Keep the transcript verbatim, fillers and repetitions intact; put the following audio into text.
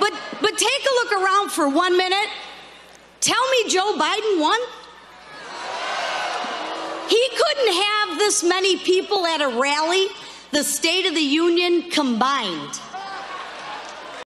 But, but take a look around for one minute. Tell me Joe Biden won? He couldn't have this many people at a rally, the State of the Union combined.